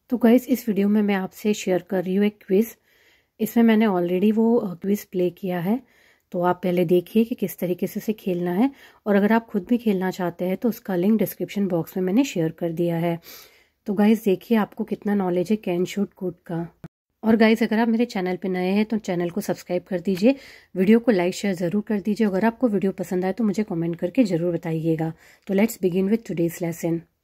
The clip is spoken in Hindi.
तो गाइस इस वीडियो में मैं आपसे शेयर कर रही हूँ एक क्विज़। इसमें मैंने ऑलरेडी वो क्विज़ प्ले किया है, तो आप पहले देखिए कि किस तरीके से इसे खेलना है। और अगर आप खुद भी खेलना चाहते हैं तो उसका लिंक डिस्क्रिप्शन बॉक्स में मैंने शेयर कर दिया है। तो गाइस देखिए आपको कितना नॉलेज है कैन शूट कोड का। और गाइस अगर आप मेरे चैनल पे नए हैं तो चैनल को सब्सक्राइब कर दीजिए, वीडियो को लाइक शेयर ज़रूर कर दीजिए। अगर आपको वीडियो पसंद आए तो मुझे कमेंट करके ज़रूर बताइएगा। तो let's begin with today's lesson.